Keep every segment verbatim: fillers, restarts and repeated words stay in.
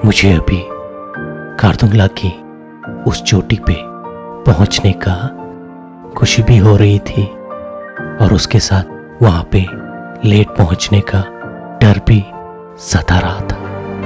मुझे अभी खारदुंगला की उस चोटी पे पहुंचने का खुशी भी हो रही थी और उसके साथ वहां पे लेट पहुंचने का डर भी सता रहा था।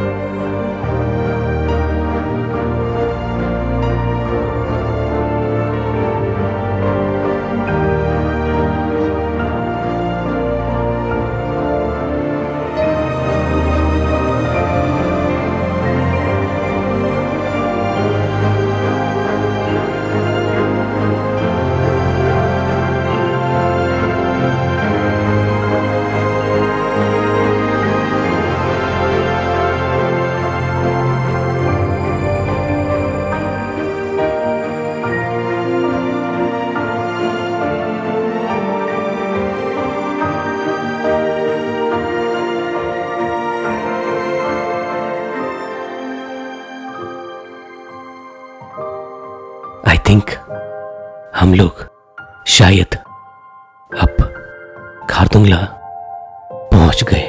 आई थिंक हम लोग शायद अब खारदुंगला पहुंच गए।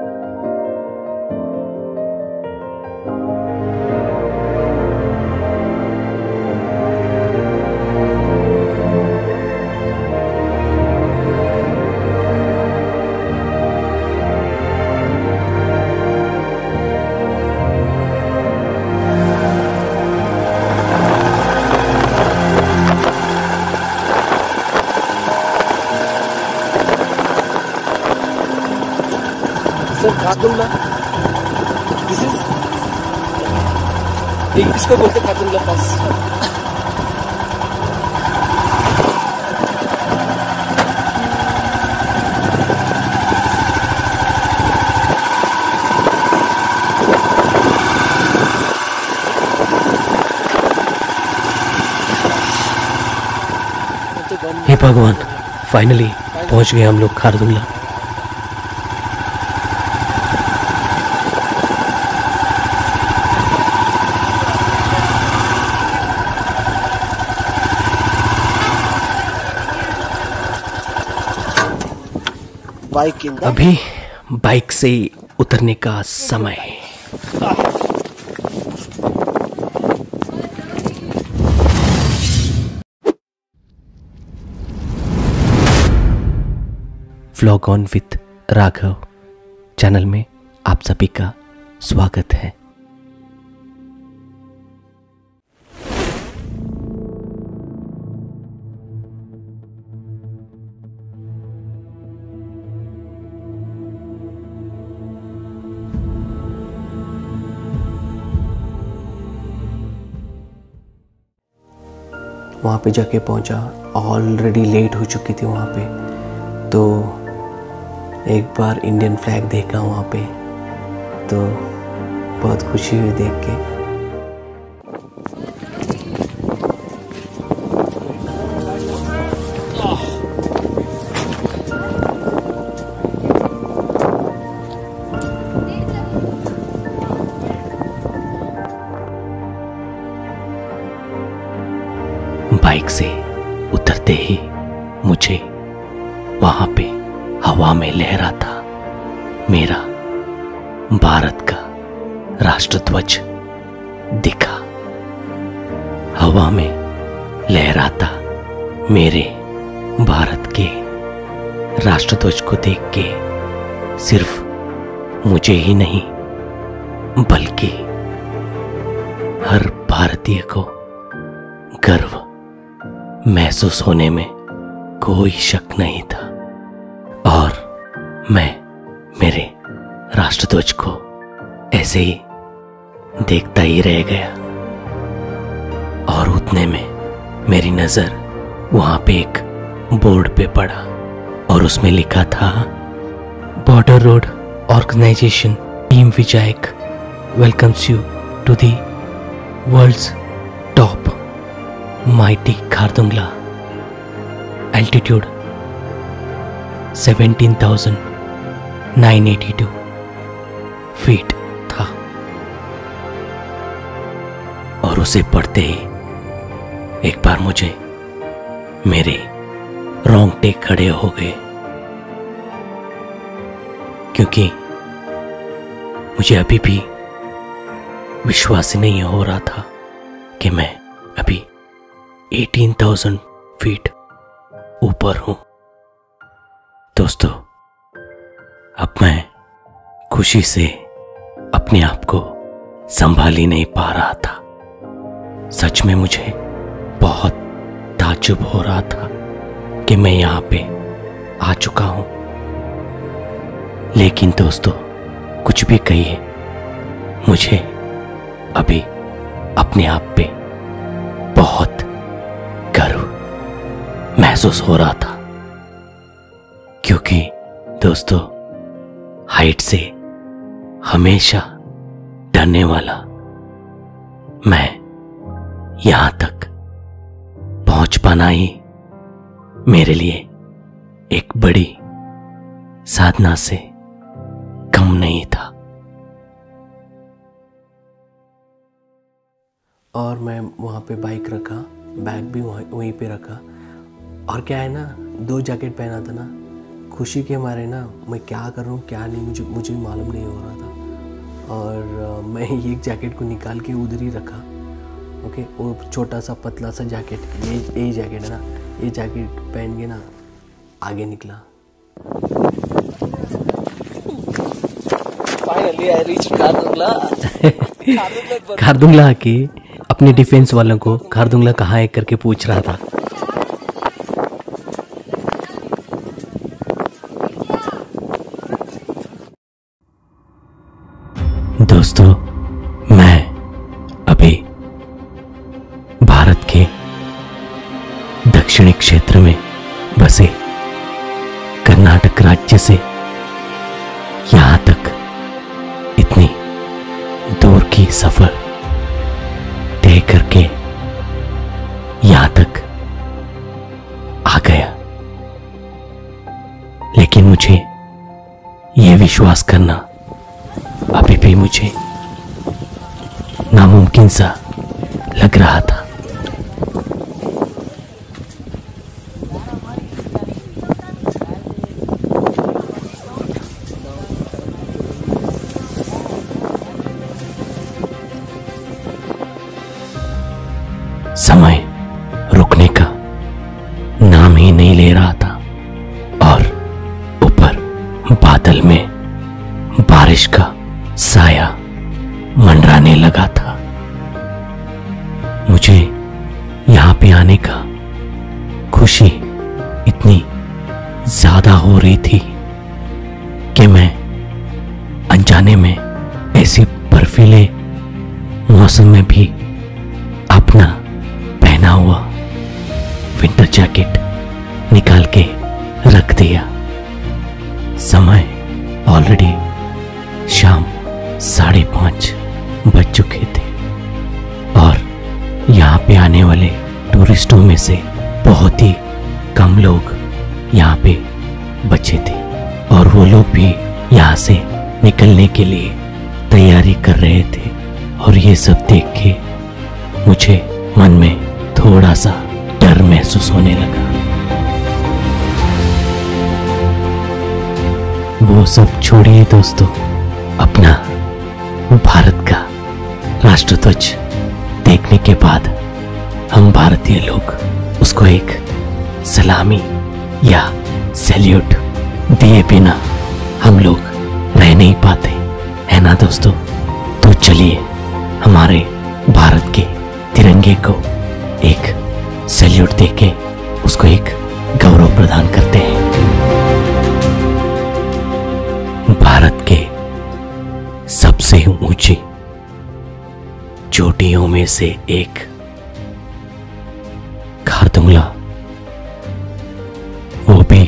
खारदुंगला, दिस इज इसको बोलते खारदुंगला पास। हे भगवान, फाइनली पहुंच गए हम लोग खारदुंगला। अभी बाइक से उतरने का समय है। Vlog on with Raghav channel में आप सभी का स्वागत है। वहाँ पे जाके पहुँचा, ऑलरेडी लेट हो चुकी थी वहाँ पे, तो एक बार इंडियन फ्लैग देखा वहाँ पे, तो बहुत खुशी हुई देख के। बाइक से उतरते ही मुझे वहां पे हवा में लहरा था मेरा भारत का राष्ट्रध्वज दिखा। हवा में लहराता मेरे भारत के राष्ट्रध्वज को देख के सिर्फ मुझे ही नहीं बल्कि हर भारतीय को गर्व महसूस होने में कोई शक नहीं था और मैं मेरे राष्ट्रध्वज को ऐसे ही देखता ही रह गया। और उतने में मेरी नजर वहां पे एक बोर्ड पे पड़ा और उसमें लिखा था, border road organisation team Vijayak welcomes you to the world's top mighty Khardungla, altitude seventeen thousand nine eighty two feet था। और उसे पढ़ते ही एक बार मुझे मेरे रोंगटे खड़े हो गए, क्योंकि मुझे अभी भी विश्वास ही नहीं हो रहा था कि मैं अभी अठारह हज़ार फीट ऊपर हूं। दोस्तों, अब मैं खुशी से अपने आप को संभाल ही नहीं पा रहा था। सच में मुझे बहुत ताज्जुब हो रहा था कि मैं यहां पे आ चुका हूं। लेकिन दोस्तों, कुछ भी कहिए, मुझे अभी अपने आप पे बहुत गर्व महसूस हो रहा था, क्योंकि दोस्तों, हाइट से हमेशा डरने वाला मैं यहां तक पहुंच पाना ही मेरे लिए एक बड़ी साधना से कम नहीं था। और मैं वहाँ पे बाइक रखा, बैग भी वहीं वहीं पे रखा। और क्या है ना, दो जैकेट पहना था ना, खुशी के मारे ना मैं क्या कर रहा हूँ क्या नहीं मुझे मुझे मालूम नहीं हो रहा था। और मैं एक जैकेट को निकाल के उधर ही रखा। ओके, वो छोटा सा पतला सा जैकेट, ये ये जैकेट है ना, ये जैकेट पहन के ना आगे निकला। Finally I reach Khardungla. Khardungla आके अपने डिफेंस वालों को खारदुंगला कहाँ है करके पूछ रहा था। दोस्तों, मैं अभी भारत के दक्षिणी क्षेत्र में बसे कर्नाटक राज्य से यहां तक इतनी दूर की सफर तय करके यहां तक आ गया। लेकिन मुझे यह विश्वास करना अभी भी मुझे नामुमकिन सा लग रहा था। समय रुकने का नाम ही नहीं ले रहा था और ऊपर बादल में बारिश का साया मंडराने लगा था। मुझे यहां पे आने का खुशी इतनी ज्यादा हो रही थी कि मैं अनजाने में ऐसे बर्फीले मौसम में भी अपना पहना हुआ विंटर जैकेट निकाल के रख दिया। समय ऑलरेडी शाम साढ़े पांच बज चुके थे और यहाँ पे आने वाले टूरिस्टों में से बहुत ही कम लोग यहाँ पे बचे थे और वो लोग भी यहाँ से निकलने के लिए तैयारी कर रहे थे। और ये सब देख के मुझे मन में थोड़ा सा डर महसूस होने लगा। वो सब छोड़िए दोस्तों, अपना भारत का राष्ट्रध्वज देखने के बाद हम भारतीय लोग उसको एक सलामी या सैल्यूट दिए बिना हम लोग रह नहीं पाते, है ना दोस्तों। तो चलिए हमारे भारत के तिरंगे को एक सैल्यूट देके उसको एक गौरव प्रदान करते हैं। भारत के सबसे ऊंची चोटियों में से एक खारदुंगला, वो भी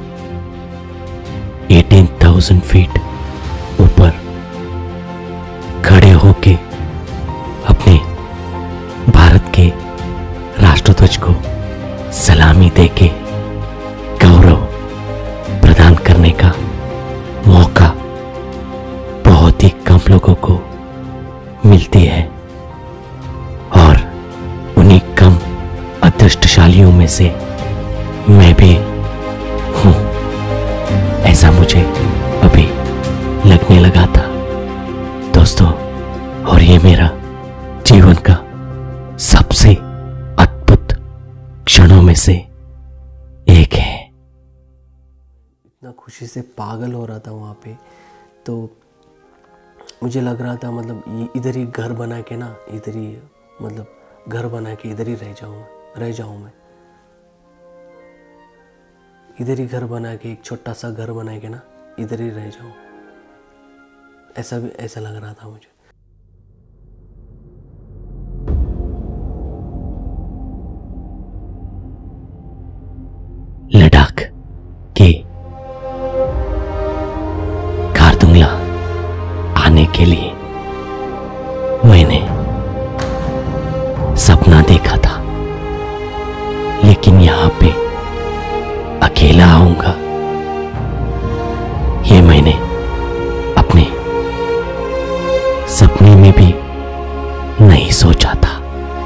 अठारह हज़ार फीट ऊपर खड़े होके अपने भारत के राष्ट्रध्वज को सलामी देके गौरव प्रदान करने का मौका बहुत ही कम लोगों को मिलती है और उन्हीं कम अदृष्टशालियों में से मैं भी हूं, ऐसा मुझे अभी लगने लगा था। दोस्तों, और ये मेरा जीवन का सबसे अद्भुत क्षणों में से एक है। इतना खुशी से पागल हो रहा था वहाँ पे, तो मुझे लग रहा था मतलब ये इधर ही घर बना के ना, इधर ही मतलब घर बना के इधर ही रह जाऊँ रह जाऊँ मैं इधर ही घर बना के, एक छोटा सा घर बना के ना इधर ही रह जाऊँ, ऐसा भी ऐसा लग रहा था मुझे। लद्दाख के खारदुंगला आने के लिए मैंने सपना देखा था, लेकिन यहां पे अकेला आऊंगा ये मैंने अपने सपने में भी नहीं सोचा था।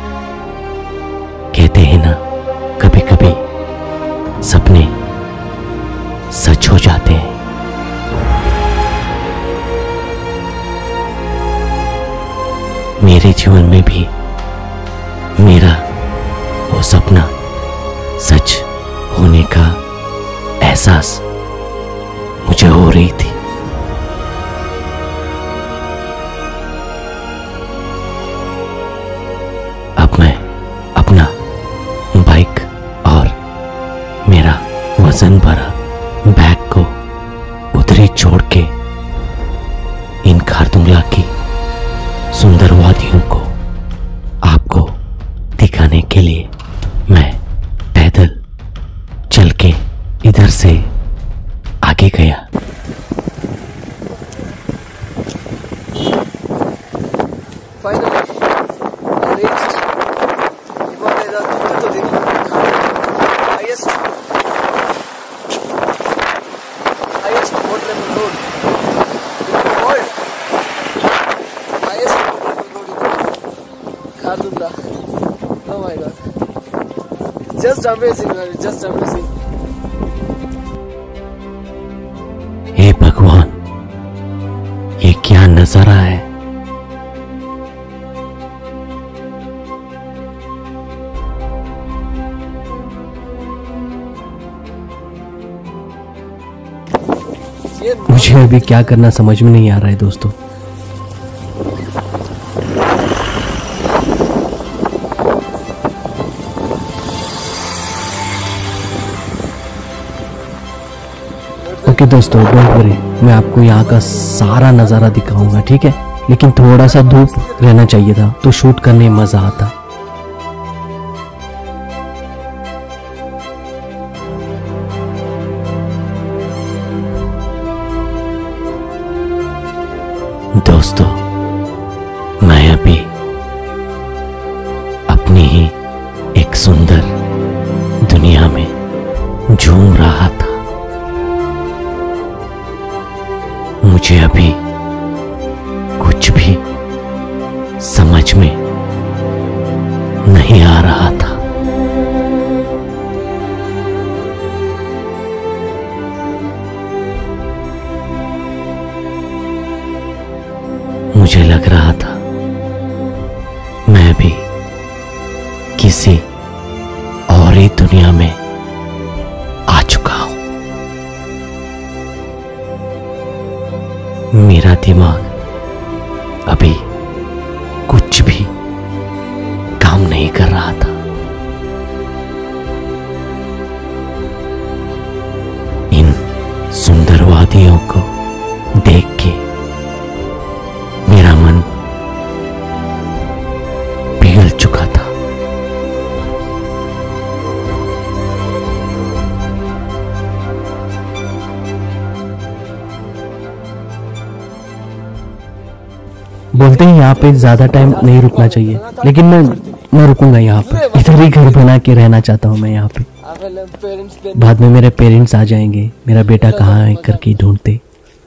कहते हैं ना, कभी कभी सपने सच हो जाते हैं। मेरे जीवन में भी मेरा वो सपना सच होने का एहसास मुझे हो रही थी। अब मैं अपना बाइक और मेरा वजन भरा बैग को उधर ही छोड़ के इन खारदुंगला की सुंदर वादियों को आपको दिखाने के लिए मैं पैदल चल के इधर से आगे गया। Oh my God. Just amazing, man. Just amazing. हे भगवान, ये क्या नजारा है। मुझे अभी क्या करना समझ में नहीं आ रहा है दोस्तों। ओके दोस्तों, डोंट वरी, मैं आपको यहाँ का सारा नज़ारा दिखाऊंगा, ठीक है? लेकिन थोड़ा सा धूप रहना चाहिए था तो शूट करने में मज़ा आता। दोस्तों, मैं अभी अपनी ही एक सुंदर दुनिया में झूम रहा था। मुझे अभी कुछ भी समझ में नहीं आ रहा था। मुझे लग रहा था मैं भी किसी और ही दुनिया में आ चुका हूं। मेरा दिमाग अभी कुछ भी काम नहीं कर रहा था। इन सुंदर वादियों को देख के मेरा मन पिघल चुका था। बोलते हैं यहाँ पे ज्यादा टाइम नहीं रुकना चाहिए, लेकिन मैं मैं रुकूंगा यहाँ पे। इधर ही घर बना के रहना चाहता हूँ मैं यहाँ पे। बाद में मेरे पेरेंट्स आ जाएंगे, मेरा बेटा कहाँ है करके ढूंढते।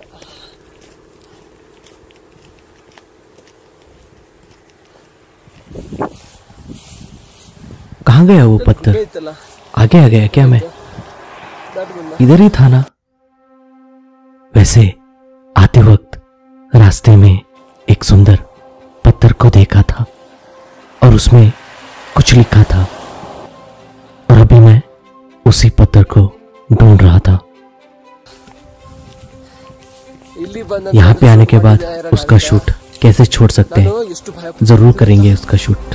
कहाँ गया वो पत्थर? आगे आ गया क्या? मैं इधर ही था ना। वैसे आते वक्त रास्ते में एक सुंदर को देखा था और उसमें कुछ लिखा था, और अभी मैं उसी पत्थर को ढूंढ रहा था। यहाँ पे आने के बाद उसका शूट कैसे छोड़ सकते हैं, जरूर करेंगे उसका शूट।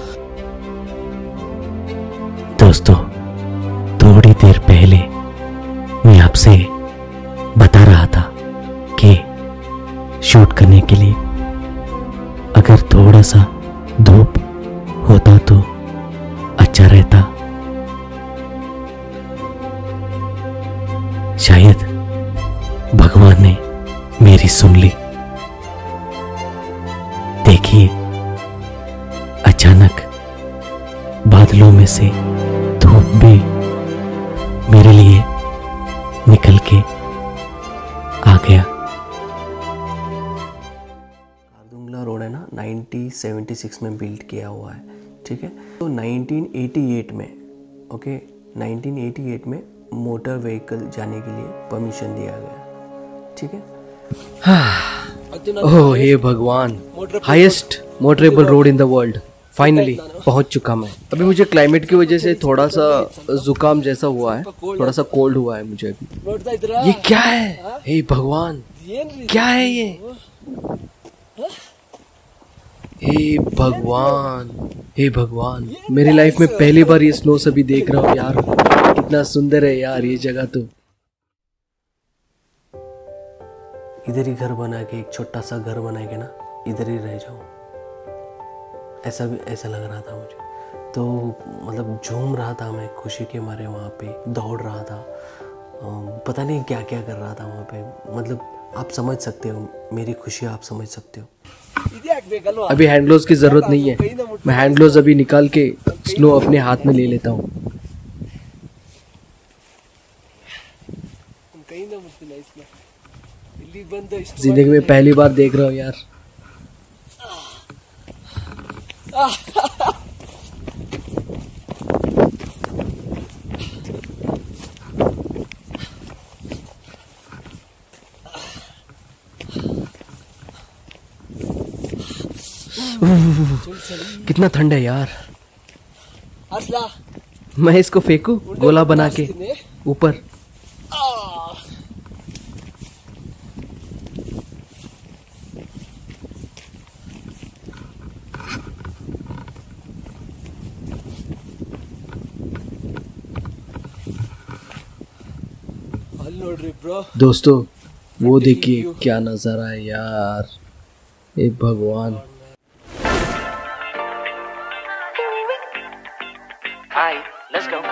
दोस्तों, थोड़ी देर पहले मैं आपसे बता रहा था कि शूट करने के लिए अगर थोड़ा सा धूप होता तो अच्छा रहता। शायद भगवान ने मेरी सुन ली। देखिए, अचानक बादलों में से धूप भी मेरे लिए निकल के आ गया। कारदुंगला रोड है ना, नाइनटीन सेवेंटी सिक्स में बिल्ड किया हुआ है, ठीक है। तो नाइनटीन एटी एट में, ओके, नाइनटीन एटी एट में मोटर व्हीकल जाने के लिए परमिशन दिया गया, ठीक है। ओह हे भगवान, highest motorable road in the world, finally पहुंच चुका मैं। अभी मुझे क्लाइमेट की वजह से थोड़ा सा जुकाम जैसा हुआ है, थोड़ा सा कोल्ड हुआ है मुझे अभी। ये क्या है? हे भगवान, क्या है ये? हे भगवान, हे भगवान, मेरी लाइफ में पहली बार ये स्नो सभी देख रहा हूँ यार। कितना सुंदर है यार ये जगह। तो इधर ही घर बना के, एक छोटा सा घर बना के ना, इधर ही रह जाऊँ, ऐसा भी ऐसा लग रहा था मुझे। तो मतलब झूम रहा था मैं खुशी के मारे, वहाँ पे दौड़ रहा था, पता नहीं क्या क्या कर रहा था वहाँ पे। मतलब आप समझ सकते हो मेरी खुशी, आप समझ सकते हो। अभी हैंड ग्लोव्स की जरूरत नहीं है, मैं हैंड ग्लोव्स अभी निकाल के स्नो अपने हाथ में ले लेता हूँ। जिंदगी में पहली बार देख रहा हूँ यार। कितना ठंड है यार। मैं इसको फेंकू गोला बना के ऊपर। दोस्तों, वो देखिए क्या नजारा है यार, हे भगवान। Hi, let's go.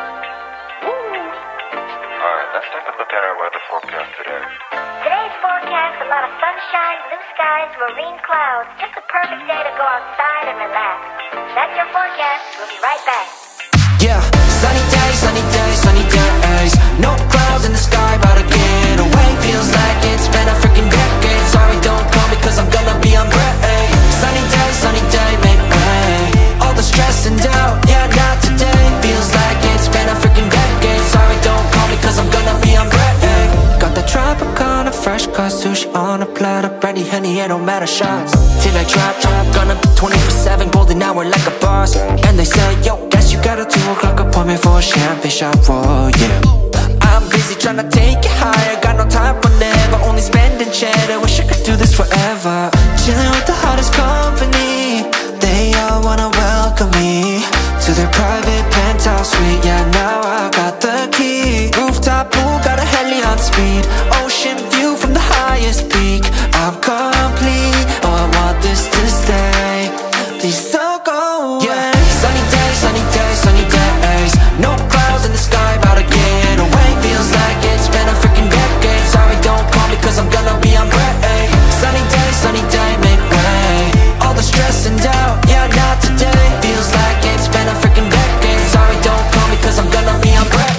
Alright, let's take a look at our weather forecast today. Today's forecast, a lot of sunshine, blue skies, marine clouds. Just a perfect day to go outside and relax. That's your forecast. We'll be right back. Yeah, sunny days, sunny days, sunny days. No clouds in the sky, about to get away. Feels like it's been a freaking decade. Sorry, don't call me cause I'm gonna be on break. Sunny day, sunny day, make way. All the stress and doubt, yeah, not today. Feels like it's been a freaking decade. Sorry, don't call me cause I'm gonna be on break. Got the Tropicana, fresh cut sushi on a platter. Brandy, honey, it don't matter, shots till I drop, drop. Gonna be twenty-four seven, golden hour like a boss. And they say, yo, guess you got a two o'clock appointment for a champagne shot, whoa, yeah. I'm busy trying to take it higher. Got no time for never, only spending cheddar. Wish I could do this forever. Chilling with the hottest company. They all wanna welcome me to their private penthouse suite. Yeah, now I got the key. Rooftop pool, got a heli on speed. Ocean view from the highest peak. I'm complete, oh I want this to stay. Please don't go away. Yeah, sunny days, sunny days, sunny days. No clouds in the sky, about to get away. Feels like it's been a freaking decade. Sorry, don't call me cause I'm gonna be on break. Sunny day, sunny day, make way. All the stress and doubt, yeah, not today. Feels like it's been a freaking decade. Sorry, don't call me cause I'm gonna be on break.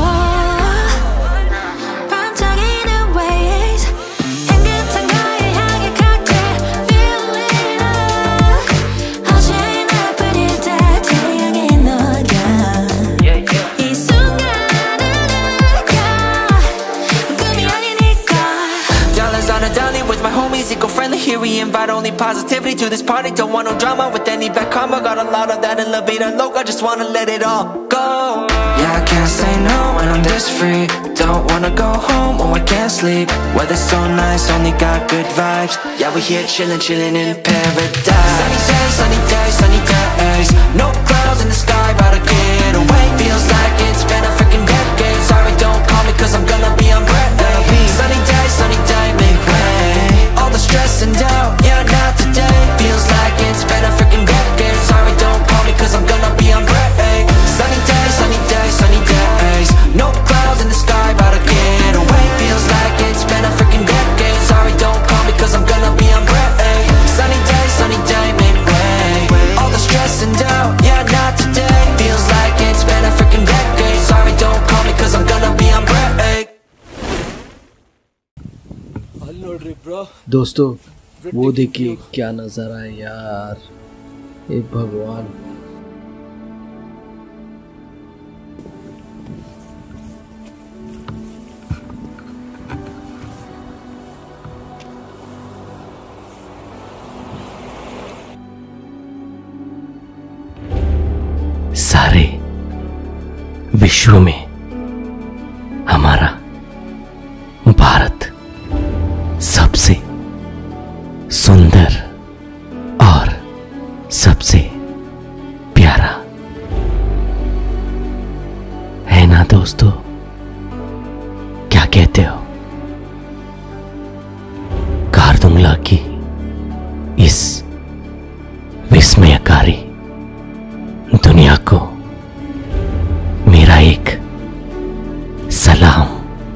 반짝이는 waves, 향긋한 가의 향 eco-friendly. Here we invite only positivity to this party. Don't want no drama with any bad karma. Got a lot of that in La Vida Loca. Just wanna let it all go. Yeah, I can't say no when I'm this free. Don't wanna go home, oh I can't sleep. Weather's so nice, only got good vibes. Yeah, we here chillin', chillin' in paradise. Sunny days, sunny days, sunny days. No clouds in the sky, about to get away. Feels like it's been a freaking decade. Sorry, don't call me cause I'm gonna be on break. Sunny day, sunny day, make way. All the stress and doubt, yeah, not today. Feels like it's been a freaking decade. Sorry, don't call me cause I'm gonna be on break. Sunny day, sunny day, sunny days. No clouds in the sky, about to get away. Feels like it's been a freaking decade. Sorry, don't call me cause I'm gonna be on break. Sunny day, sunny day, make way. All the stress and doubt, yeah, not today. Feels like it's been a freaking decade. Sorry, don't call me cause I'm gonna be on break. दोस्तों वो देखिए क्या नजारा है यार, हे भगवान। सारे विश्व में हमारा भारत सबसे सुंदर और सबसे प्यारा है ना दोस्तों? क्या कहते हो? कारदुंगला की इस विस्मयकारी दुनिया को मेरा एक सलाम।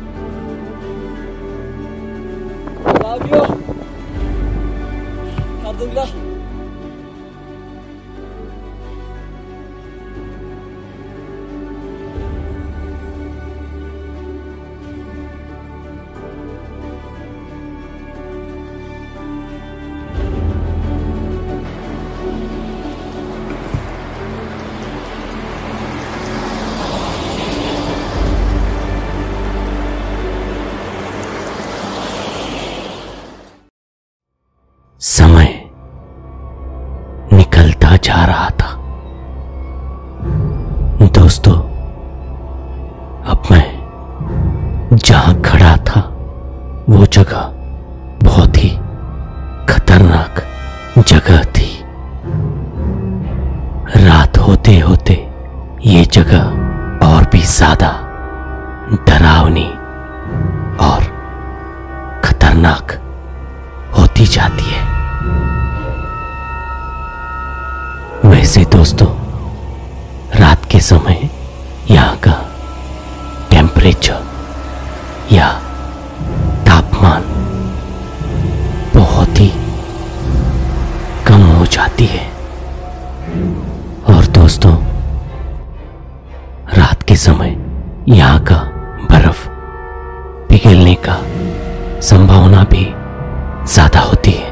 समय निकलता जा रहा था दोस्तों। अब मैं जहां खड़ा था वो जगह बहुत ही खतरनाक जगह थी। रात होते होते ये जगह और भी ज्यादा डरावनी और खतरनाक होती जाती है। वैसे दोस्तों रात के समय यहाँ का टेम्परेचर या तापमान बहुत ही कम हो जाती है। और दोस्तों रात के समय यहाँ का बर्फ पिघलने का संभावना भी ज्यादा होती है।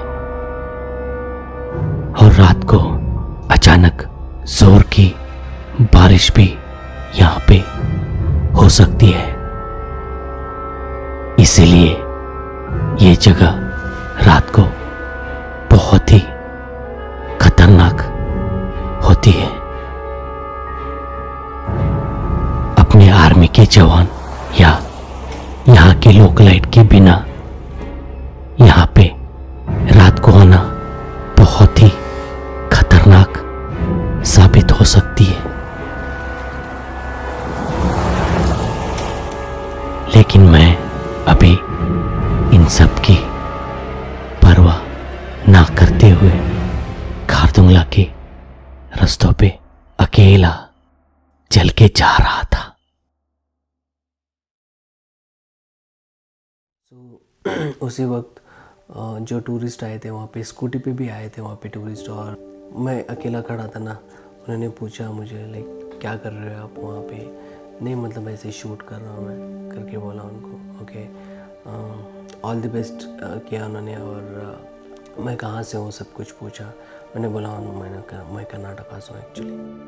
और रात को अचानक जोर की बारिश भी यहाँ पे हो सकती है। इसीलिए ये जगह रात को बहुत ही खतरनाक होती है। अपने आर्मी के जवान या यहाँ के लोकलाइट के बिना यहाँ पे रात को आना बहुत ही खतरनाक साबित हो सकती है। लेकिन मैं अभी इन सब की परवाह ना करते हुए खारदुंगला के रास्तों पे अकेला चल के जा रहा था। so, उसी वक्त जो टूरिस्ट आए थे वहाँ पे स्कूटी पे भी आए थे वहाँ पे टूरिस्ट, और मैं अकेला खड़ा था ना। उन्होंने पूछा मुझे लाइक क्या कर रहे हो आप वहाँ पे? नहीं मतलब ऐसे शूट कर रहा हूँ मैं करके बोला उनको। ओके ऑल द बेस्ट किया उन्होंने। और uh, मैं कहाँ से हूँ सब कुछ पूछा। मैंने बोला हूँ मैंने कहा मैं कर्नाटका से हूँ actually.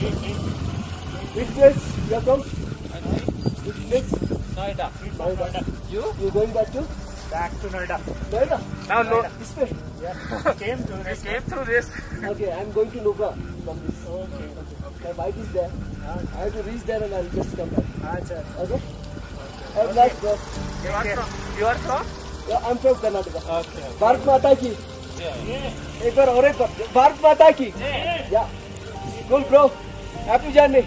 Which place you are from? Which place? Noida. Noida. You? You going back to? Back to Noida. Noida? Now, no. This way? Yeah. Came through this. Came through this. Okay, I am going to Nubra from this. Okay. My bike is there. I have to reach there and I will just come back. Acha. Okay? Have a nice day. You are from? You are from? Yeah, I am from Karnataka. Okay. Bharat Mata ki. Yeah. एक बार और एक बार भारत माता की या cool bro, happy journey.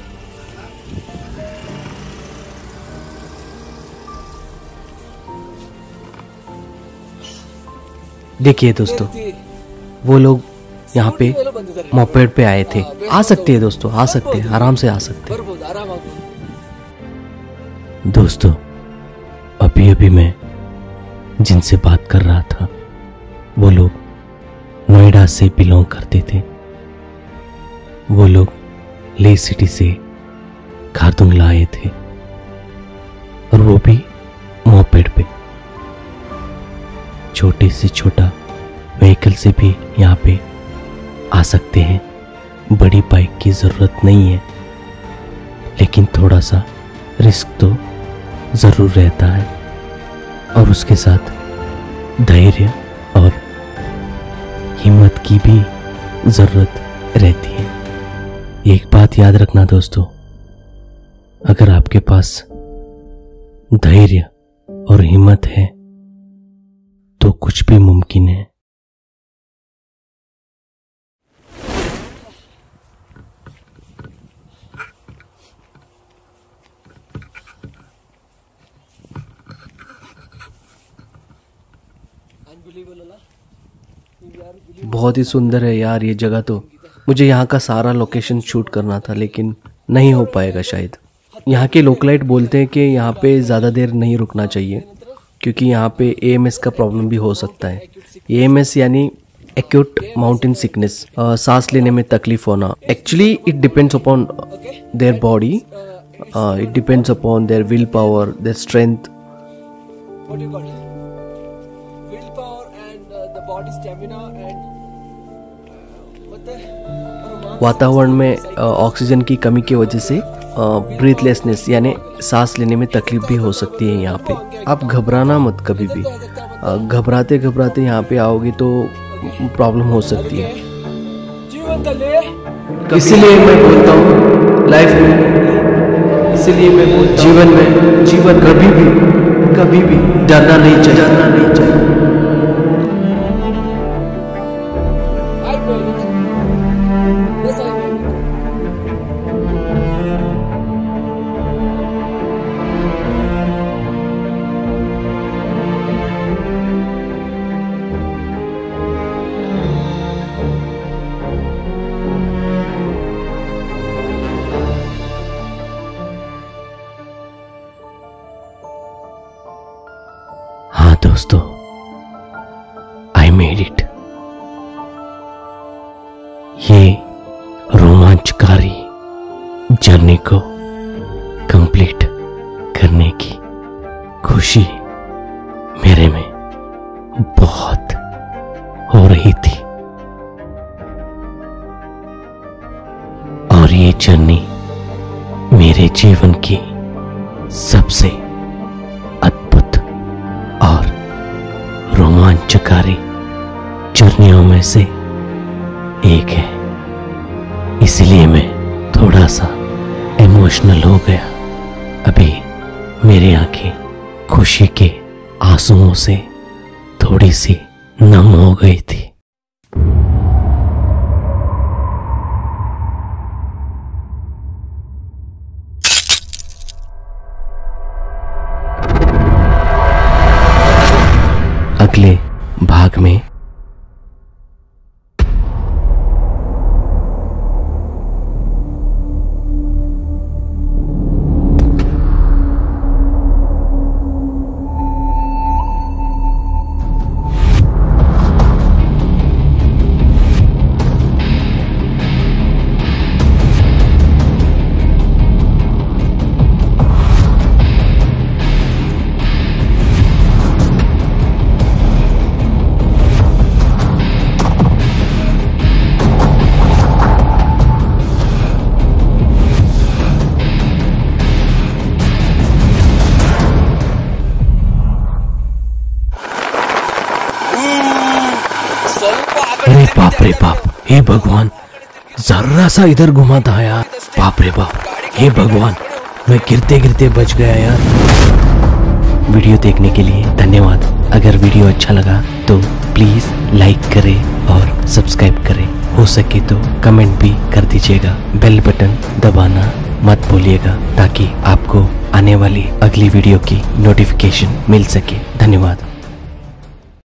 देखिए दोस्तों, वो लोग यहाँ पे मोपेड पे आए थे। आ सकते हैं दोस्तों, आ सकते हैं, आराम से आ सकते हैं। दोस्तों, अभी अभी मैं जिनसे बात कर रहा था वो लोग नोएडा से बिलोंग करते थे। वो लोग ले सिटी से खारदुंगला आए थे और वो भी मोपेड पे। छोटे से छोटा व्हीकल से भी यहाँ पे आ सकते हैं, बड़ी बाइक की ज़रूरत नहीं है, लेकिन थोड़ा सा रिस्क तो ज़रूर रहता है और उसके साथ धैर्य और हिम्मत की भी ज़रूरत रहती है। एक बात याद रखना दोस्तों, अगर आपके पास धैर्य और हिम्मत है तो कुछ भी मुमकिन है। बहुत ही सुंदर है यार ये जगह। तो मुझे यहाँ का सारा लोकेशन शूट करना था लेकिन नहीं हो पाएगा शायद। यहाँ के लोकलाइट बोलते हैं कि यहाँ पे ज़्यादा देर नहीं रुकना चाहिए क्योंकि यहाँ पे ए एम एस का प्रॉब्लम भी हो सकता है। ए एम एस यानी एक्यूट माउंटेन सिकनेस, सांस लेने में तकलीफ होना। Actually it depends upon their body, it depends upon their will power, their strength. वातावरण में ऑक्सीजन की कमी की वजह से ब्रीथलेसनेस यानी सांस लेने में तकलीफ भी हो सकती है यहाँ पे। आप घबराना मत कभी भी, घबराते घबराते यहाँ पे आओगे तो प्रॉब्लम हो सकती है। इसीलिए मैं बोलता हूँ लाइफ में, इसीलिए मैं बोलता जीवन में जीवन कभी भी कभी भी डरना नहीं चाहिए, डरना नहीं चाहिए। हाँ दोस्तों, आई मेड इट। ये रोमांचकारी जर्नी को कंप्लीट करने की खुशी मेरे में बहुत हो रही थी और ये जर्नी मेरे जीवन की सबसे अद्भुत और रोमांचकारी जर्नियों में से एक है। इसलिए मैं थोड़ा सा इमोशनल हो गया। अभी मेरी आंखें खुशी के आंसुओं से थोड़ी सी नम हो गई थी। अगले भाग में हे भगवान, जरा सा इधर घुमा था यार, बाप रे बाप। हे भगवान, मैं गिरते गिरते बच गया यार। वीडियो देखने के लिए धन्यवाद। अगर वीडियो अच्छा लगा तो प्लीज लाइक करें और सब्सक्राइब करें। हो सके तो कमेंट भी कर दीजिएगा। बेल बटन दबाना मत भूलिएगा ताकि आपको आने वाली अगली वीडियो की नोटिफिकेशन मिल सके। धन्यवाद।